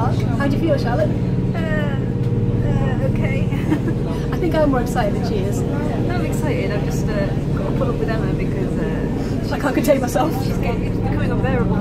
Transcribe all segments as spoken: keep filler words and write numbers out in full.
Sark. How do you feel, Charlotte? Uh, uh, okay. I think I'm more excited than she is. No, I'm excited. I've just uh, got to put up with Emma because uh, I can't contain myself. she's getting, it's becoming unbearable.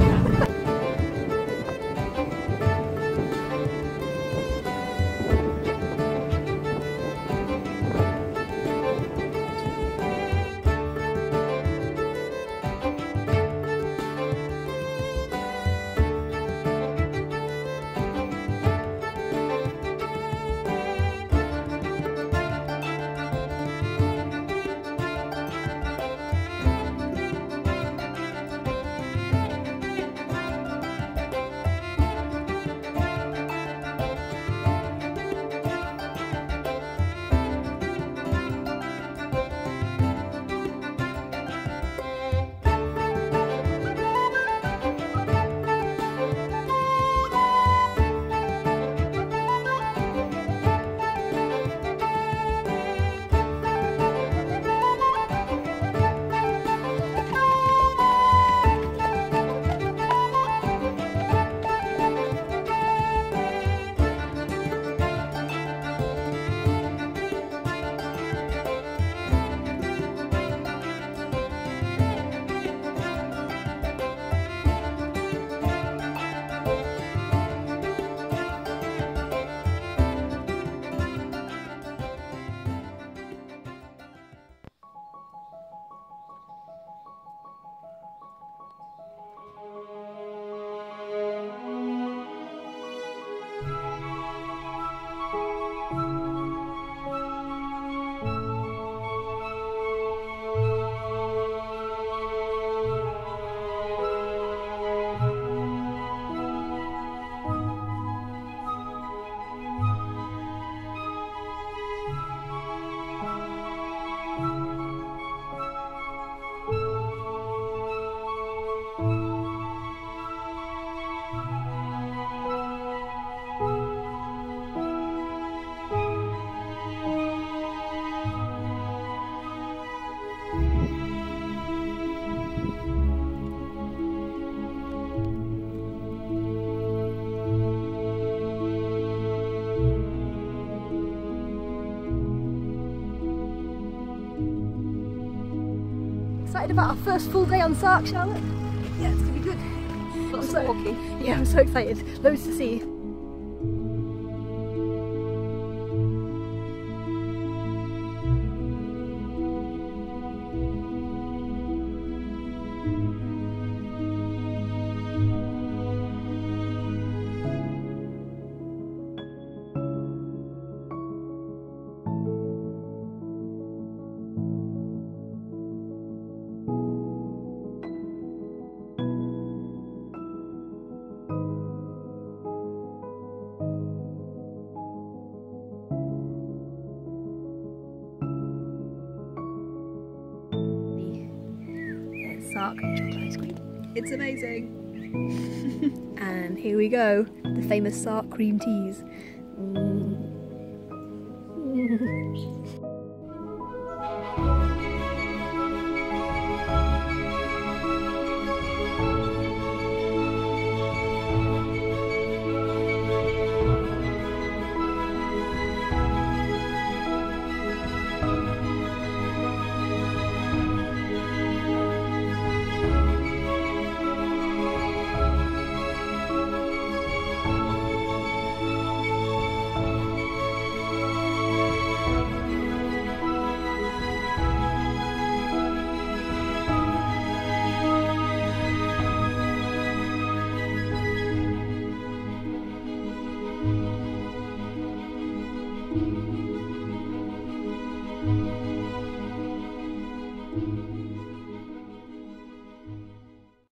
Excited about our first full day on Sark, Charlotte? Yeah, it's going to be good. Lots so, of walking. Yeah, I'm so excited. Loads to see. Sark chocolate ice cream. It's amazing. And here we go, the famous Sark cream teas. Mm. Thank you.